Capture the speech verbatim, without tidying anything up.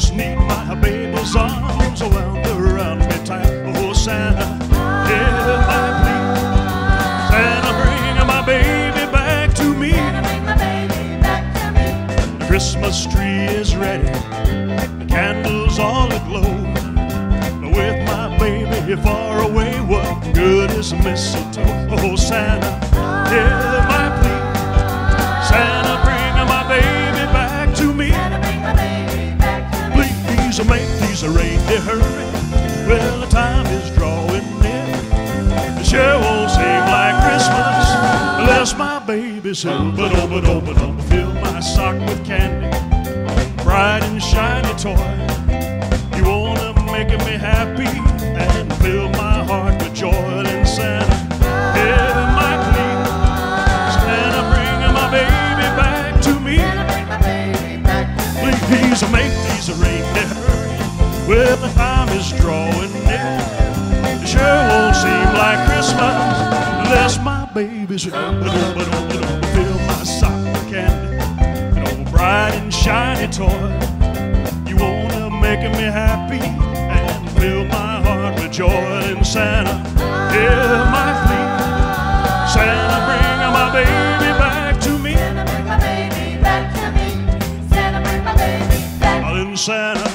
just need my baby's arms wound around me tight. Oh, Santa, hear my plea. Santa, bring my baby back to me. The Christmas tree is ready, the candles all aglow. With my baby far away, what good is mistletoe? Oh, Santa, hear my plea. Santa, bring my baby back to me. Please make these reindeer hurry. Well, the time is drawing near. The sure won't seem like Christmas unless my baby's here. But oh, but oh, but oh, fill my sock with candy, bright and shiny toy. You wanna make me happy and fill my heart with joy. And Santa, hear my plea. Santa, bring my baby back to me. Please make these reindeer hurry. Well, the time is drawing near. It sure won't seem like Christmas unless my baby's here. But oh, but oh, but oh, fill my sock with candy, an old bright and shiny toy. You wanna make me happy and fill my heart with joy. And Santa, hear my plea. Santa, bring my baby back to me. Santa, bring my baby back to me. Santa, bring my baby back. And Santa,